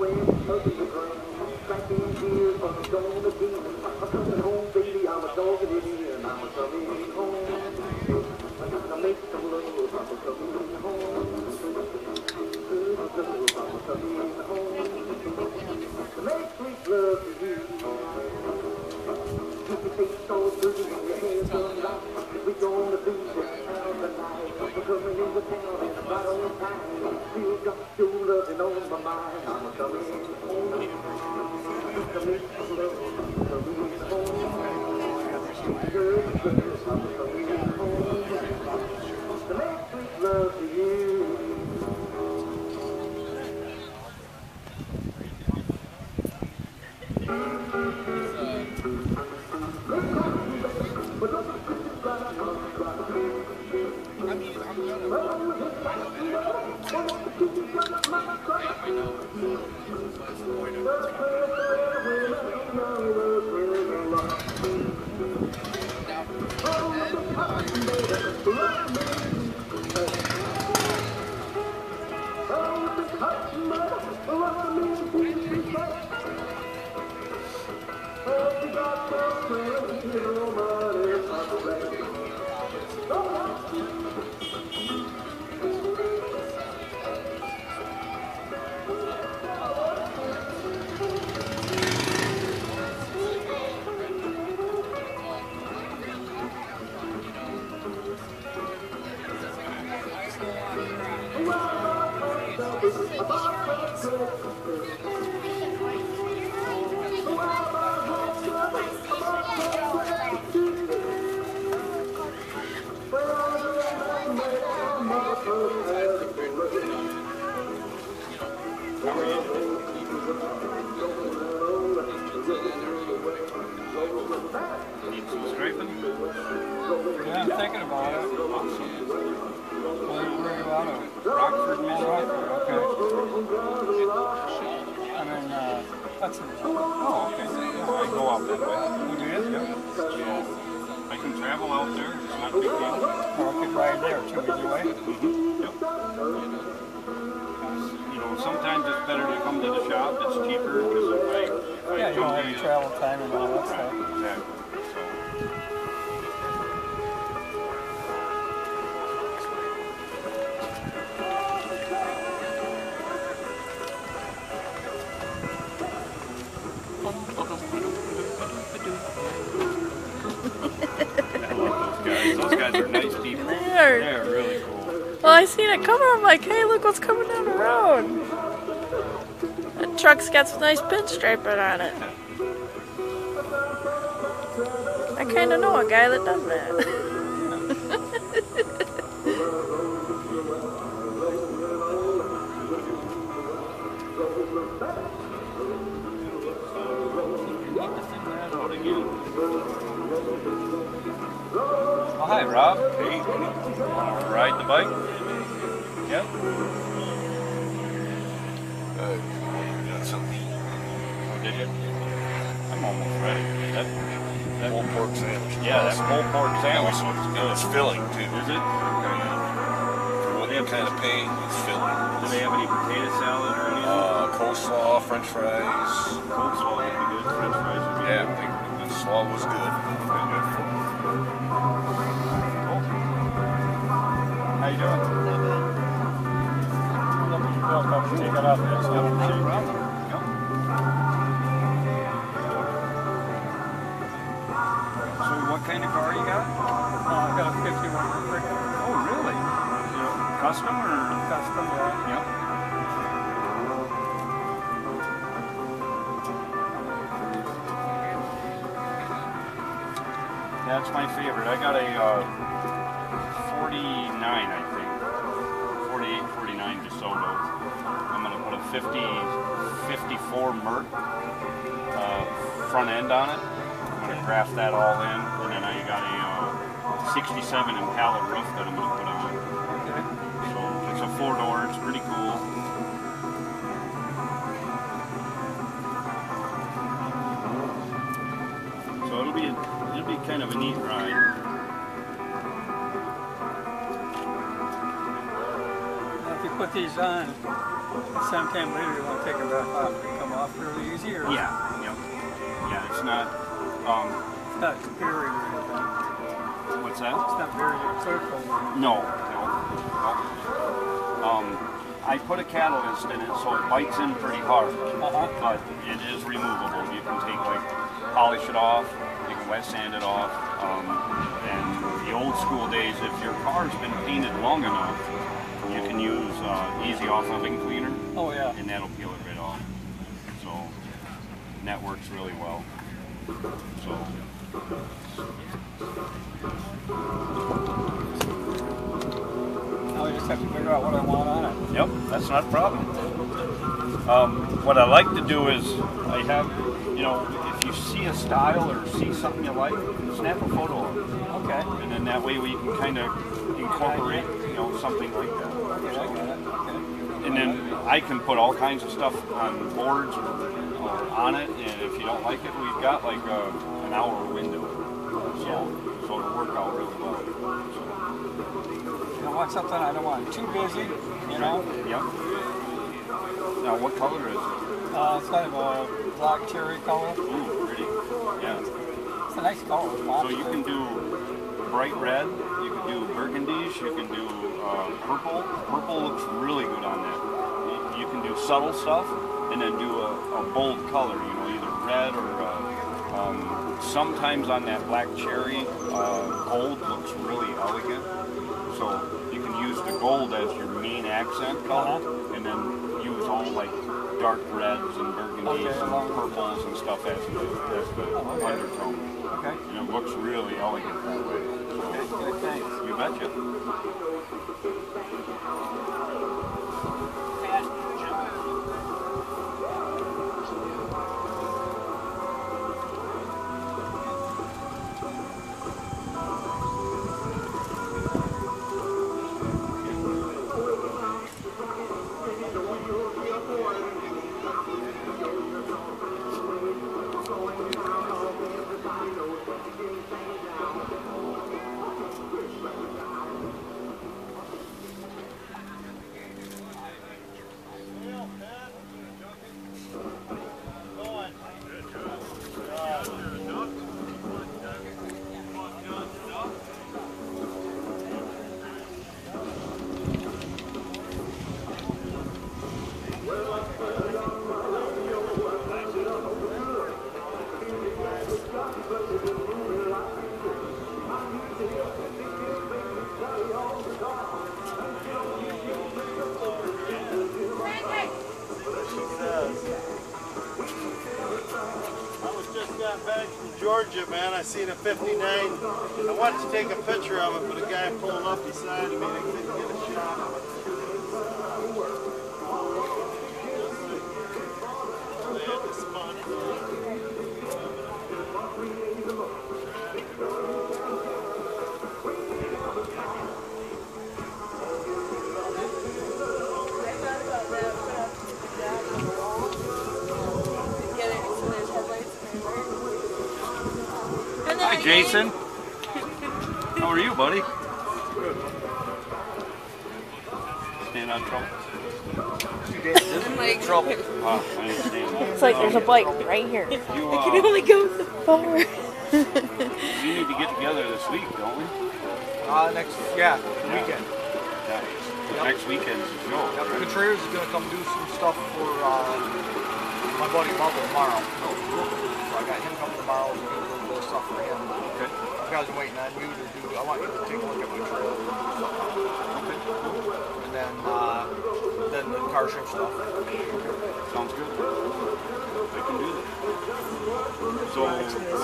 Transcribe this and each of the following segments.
Yeah, I'm thinking about it. Where are you out of? Rockford, Minnesota. Okay. I mean, that's... Oh, okay. Yeah, I go out that way. You do? Yeah. I can travel out there. It's not a big deal. Or I could ride there, too, either way. Yep. You know, sometimes it's better to come to the shop. It's cheaper. Because if yeah, you don't have travel time and all that stuff. Exactly. Those guys are nice people. They're really cool. Well, I seen it coming. I'm like, hey, look what's coming down the road. That truck's got some nice pinstriping on it. I kind of know a guy that does that. Oh, hi, Rob. Hey. Want to ride the bike? Yep. Got something. Oh, did you? I'm almost ready. That Pulled pork sandwich. Yeah, that pulled pork sandwich looks And good. it's filling, too. Is it? For what you're kind of paying, it's filling. Do they have any potato salad or anything? Coleslaw, french fries. Coleslaw would be good. French fries would be Yeah, good. the slaw was good. Pretty good. Cool. How you doing? Take it off there, so I don't see it. So what kind of car you got? I got a 51 Rick. Oh, really? Custom or? Custom, yeah. Yep. That's my favorite. I got a 49, I think. 48, 49 DeSoto. I'm going to put a 54 Mert front end on it. I'm going to graft that all in. And then I got a 67 Impala roof that I'm going to put on. Okay. So it's a 4-door. It's pretty cool. So it'll be kind of a neat ride. Now, if you put these on, Same time later, you want to take it back off. It come off really easy, or Yeah, yep. Yeah, it's not, it's not buried or anything. what's that? It's not buried in clear coat. No. I put a catalyst in it so it bites in pretty hard, but it is removable. You can take, like, polish it off, you can wet sand it off, and the old school days, if your car's been painted long enough, you can use easy off-oven cleaner, Oh yeah. and that'll peel it right off. So, and that works really well. So. Now I just have to figure out what I want on it. Yep, that's not a problem. What I like to do is, I have, you know, if you see a style or see something you like, snap a photo of it. Okay. And then that way we can kind of incorporate, you know, something like that. Okay, I got it. Okay. And then I can put all kinds of stuff on boards or on it, and if you don't like it, we've got like an hour window. So it'll work out really well. I want something I don't want too busy, you know. Yep. Now, what color is it? It's kind of a black cherry color. Ooh, pretty. Yeah. It's a nice color. So you can do bright red, you can do burgundies, you can do purple. Purple looks really good on that. You can do subtle stuff and then do a bold color, you know, either red or sometimes on that black cherry, gold looks really elegant. So you can use the gold as your main accent color and then use all like dark reds and burgundies and purples and stuff as the undertone. Okay. And it looks really elegant that way. Okay, good, thanks. You betcha. Back from Georgia, man. I seen a 59. I wanted to take a picture of it, but a guy pulled up beside me and I couldn't get a shot of it. They had to spot it. Hi, Jason. How are you, buddy? Stand on trouble. Trouble. I understand that. It's like there's a bike right here. You, I can only go so far. we need to get together this week, don't we? Weekend. Yeah. Next weekend's the show. Yep, Right? Contreras is gonna come do some stuff for my buddy Bubba tomorrow. So I got him coming tomorrow to do a little bit of stuff for him. Okay. You guys are waiting on you to do. I want you to take a look at my trailer and stuff. Okay. And then the car shift stuff. Sounds good. I can do that. So why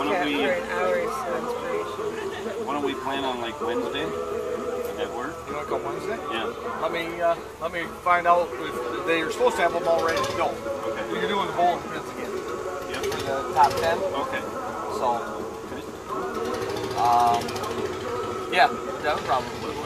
don't we plan on like Wednesday? Would that work? You want to come Wednesday? Yeah. Let me find out if they are supposed to have them all ready to go. Okay. You're doing the bowling pins again. Yep. For the top 10. Okay. So, yeah, no problem.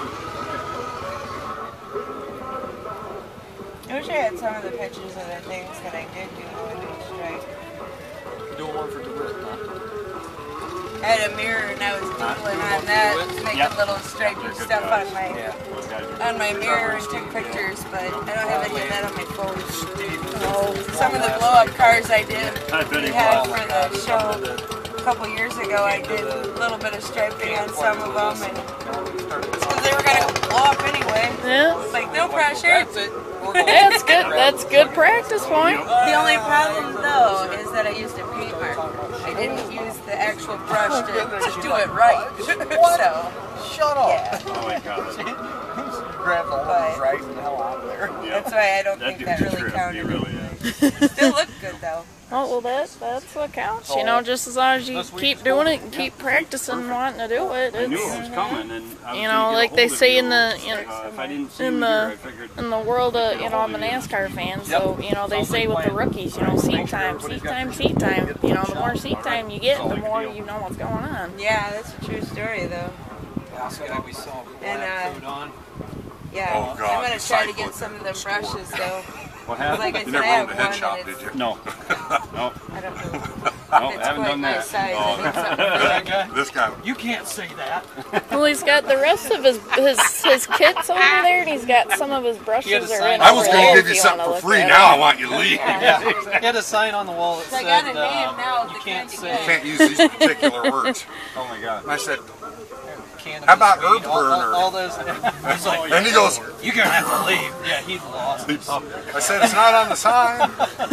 I wish I had some of the pictures of the things that I did do on each day. Doing one for DeWitt, huh? I had a mirror and I was doodling on that, making little stripy stuff on my mirror and took pictures, but I don't have any of that on my phone. Some of the blow-up cars I did, we had for the show a couple years ago. I did a little bit of striping on some of them, and because they were gonna blow up anyway. Yeah. It's like no pressure. Yeah, it's good. That's good practice point. The only problem though is that I used a paint marker. I didn't use the actual brush to do it right. So Shut up. yeah. Oh my god. Grab the hose right and the hell out of there. That's why I don't think that really counted. Really Still looked good though. Oh, well, that's what counts. You know, just as long as you keep doing it and keep practicing and wanting to do it. I knew it was coming, and I was You gonna know, get like a they hold of say you. in the If I didn't see in you the here, I figured in the world of, you know, I'm a NASCAR fan, so you know they say with the rookies, you know, seat time. You know, the more seat time you get, the more you know what's going on. Yeah, that's a true story though. Last guy we saw with And, lab coat on. Yeah, Oh, God, I'm gonna you try to cycled get some of them score. brushes though. what happened? Like I You said, never I owned have a head one shop, and did it's, you? No, no, I don't know. no, It's haven't quite done my that. size. Oh. I need something That big. guy? This guy. You can't say that. Well, he's got the rest of his kits over there, and he's got some of his brushes He had a are sign. in I was over going there to if give you you something wanna for look free. at Now it. I want you to leave. Yeah. He had a sign on the wall that So I said, got a name now of you the can't kind to say get. Can't use these particular words. Oh my god. And I said, cannabis, how about weed, herb burner? all those. He's like, and he goes, you're going to have to leave. Yeah, he's lost. I said, it's not on the sign.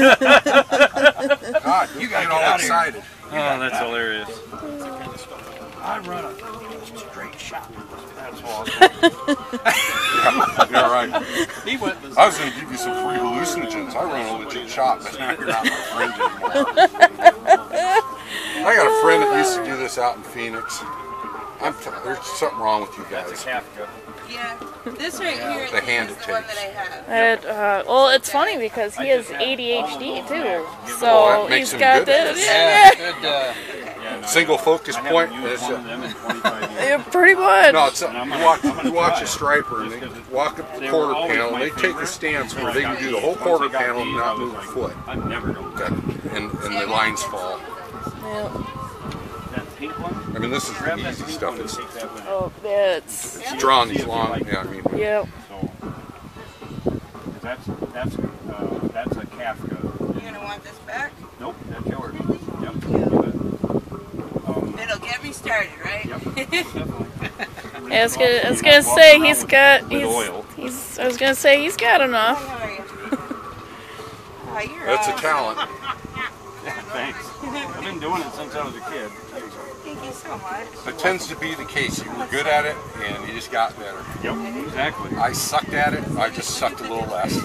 God, you gotta get get all out of here. excited. Oh, that's hilarious. I run a straight shot. That's awesome. Yeah, right. He went I was going to give you some free hallucinogens. I run a legit shop, but now you're not my friend anymore. I got a friend that used to do this out in Phoenix. There's something wrong with you That's guys. a Kafka. Yeah, this right here The hand is it the one takes. that I have. Well, it's funny because he has ADHD too, Oh, so that makes he's him got good at this. this. Yeah, good. Single focus I point. haven't used It's one of them in 25 years. yeah, pretty much. No, it's And I'm you gonna watch try a it. striper and they walk up the They were quarter always panel and my they take the favorite. stance where Once they I can got do the these- whole once I quarter got panel and these, not I was move a like, foot. I'm never going to. And the lines fall. Yeah. That pink one? I mean, this is Grab the that easy pink stuff. one and It's take that one. Oh, yeah, it's drawing See these if you long. like Yeah, I mean, yeah. So, that's a Kafka. You gonna want this back? Nope, that's yours. Yep. It'll get me started, right? Yeah, I was gonna say he's got with oil. I was gonna say he's got enough. How are you? Oh, you're that's a awesome. talent. Thanks. I've been doing it since I was a kid. Thank you so much. It tends to be the case. You were good at it and you just got better. Yep, exactly. I sucked at it. I just sucked a little less.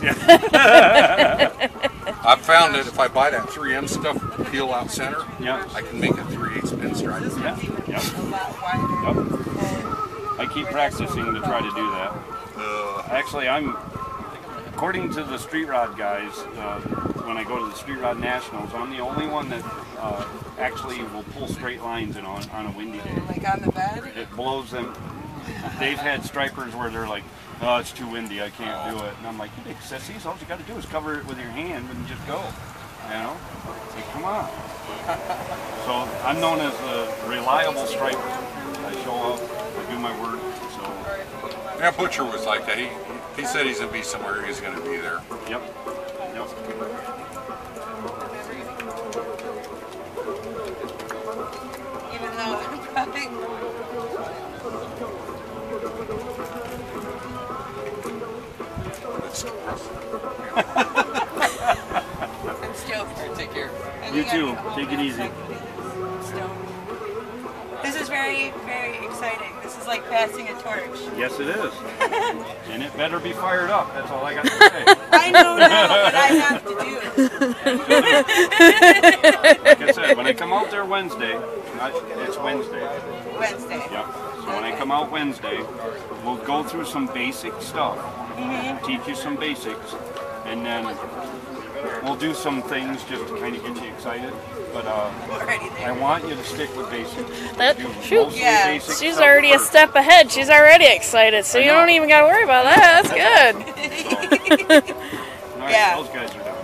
I've found that if I buy that 3M stuff, peel out center, Yeah. I can make a 3/8 pinstripe. Yeah. Yep. A lot wider. Yep. I keep practicing to try to do that. Actually, according to the street rod guys, when I go to the street rod nationals, I'm the only one that actually will pull straight lines in on a windy day. Like on the bed? It blows them. They've had stripers where they're like, oh, it's too windy, I can't do it. And I'm like, you big sissies, all you got to do is cover it with your hand and just go. You know? It's like, come on. So I'm known as a reliable striper. I show up, I do my work. So, Yeah, Butcher was like that. He said he's going to be somewhere, he's going to be there. yep. Yep. Even though I'm probably... It's, I'm stoked. Take care. I You think too. I'm Take it easy. stoked. This is very, very exciting. This is like passing a torch. Yes, it is. And it better be fired up. That's all I got to say. I know now what I have to do. Like I said, when I come out there Wednesday, it's Wednesday. Wednesday. Yep. So when I come out Wednesday, we'll go through some basic stuff, teach you some basics, and then we'll do some things just to kind of get you excited. But Already I there. want you to stick with basics. That Do shoot. mostly Yeah. basic She's stuff already a first. step ahead. She's already excited, so you know. don't even gotta worry about that. That's good. All right, Yeah. those guys are done.